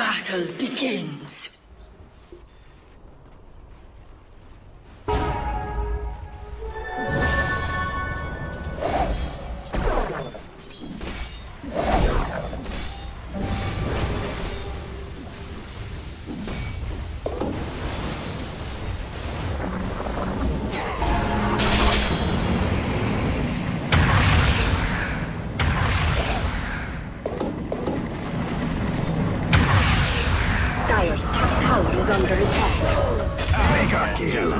battle begins. Dire's top tower is under attack. Mega kill!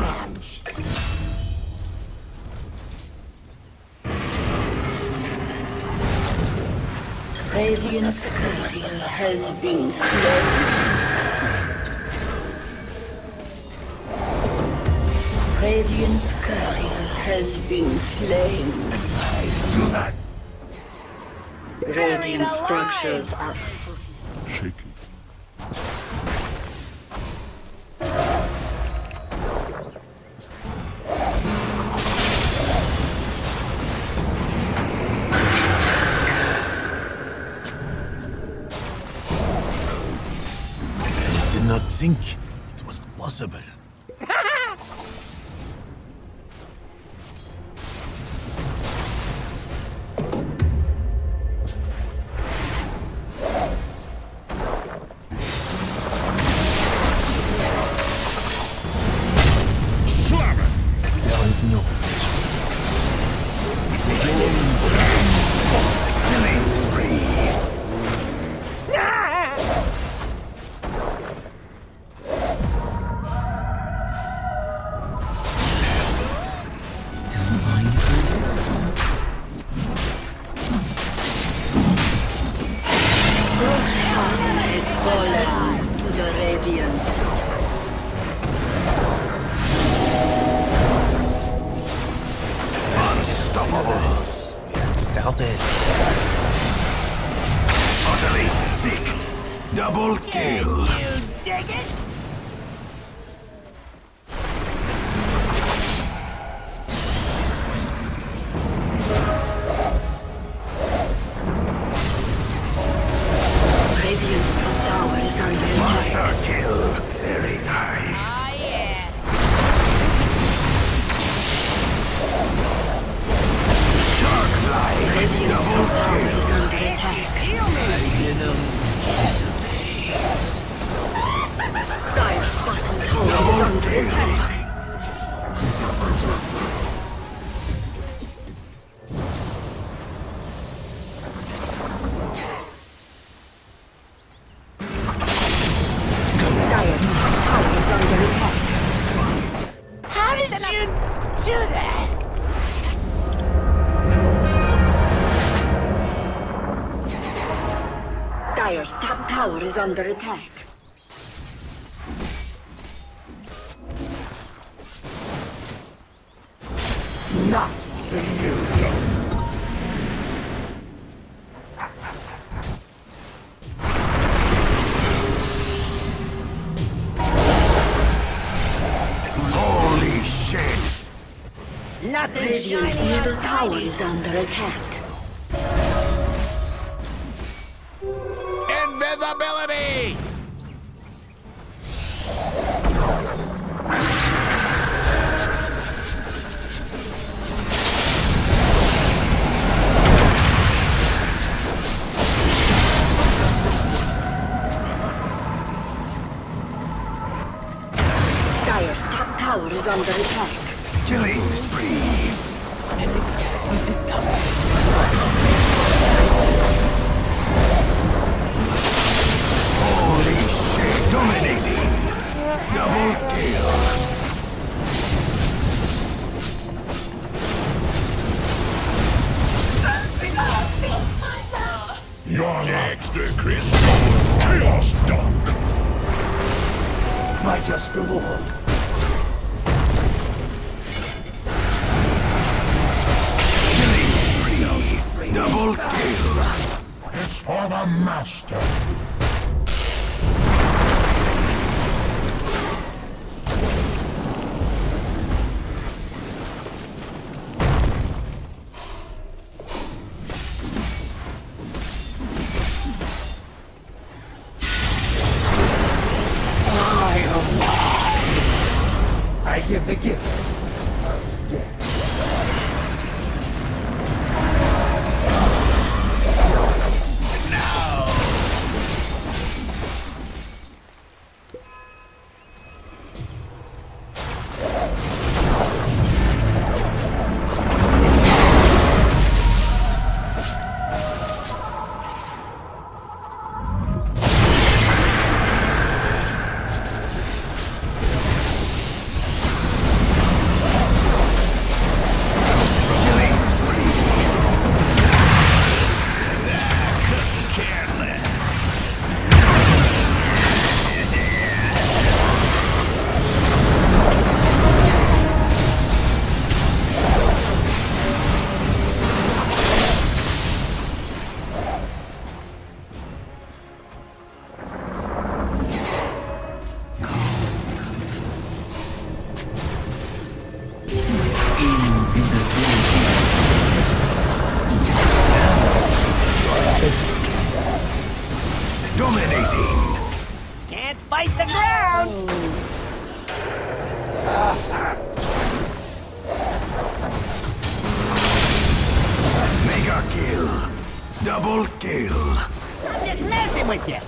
Radiant's courier has been slain. Radiant's courier has been slain. Do not Radiant structures are Shaky. I did not think it was possible. Slam it! There is no killing spree. has fallen to the Radiant. Unstoppable. We had started. Utterly sick. Double kill. You dig it? Radiant's top tower is under attack. Monster kill. Very nice. Oh yeah. Shark line. Radiant's Double top tower kill. is under attack. Dire's bottom tower is Double under kill. attack. Dire's top tower is under attack. How did you do that? Dire's top tower is under attack. Not Holy shit. Nothing Radiant's shiny middle or tower tiny. is under attack. Invisibility! Dire's top tower is under attack. Killing spree. An exquisite toxic. Holy shit. Dominating. Double kill. Your next, Crystal Chaos Dunk! My just reward. Killing spree. Double kill. It's for the Master! bite the ground! Mega kill. Double kill. I'm just messing with you.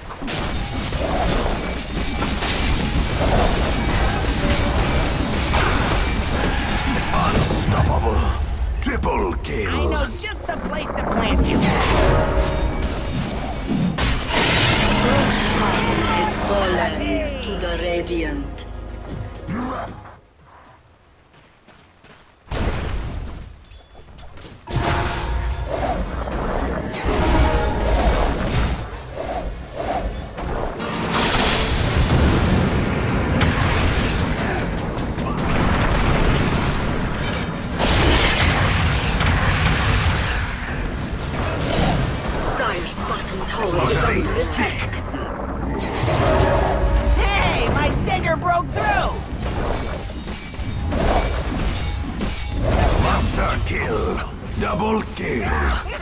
Unstoppable. Triple I kill. know just the place to plant you. Has fallen to the Radiant. Dire's bottom tower is Utterly under sick. attack. Hey, my digger broke through! Master kill. Double kill.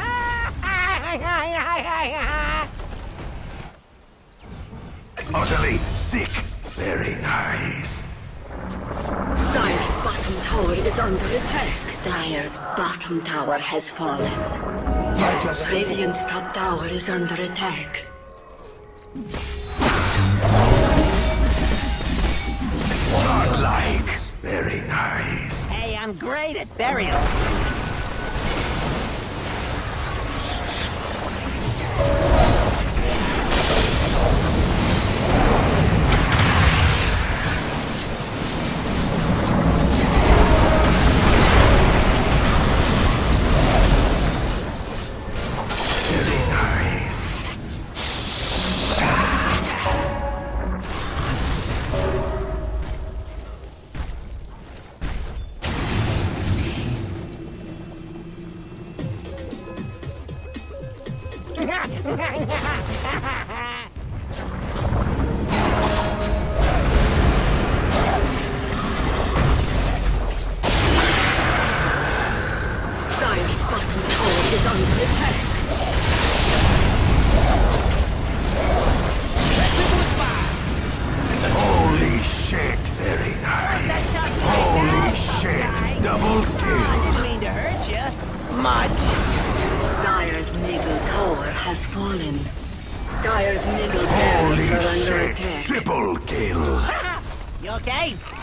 Utterly sick. Very nice. Dire's bottom tower is under attack. Dire's bottom tower has fallen. Radiant's top tower is under attack. Godlike. Very nice. Hey, I'm great at burials. Very nice. Dire's bottom tower is under attack. Holy shit. Very nice. Holy shit. Double I kill. didn't mean to hurt you. Much. Dire's middle tower has fallen. Dire's middle Holy barracks are under shit. attack. Triple kill. You okay?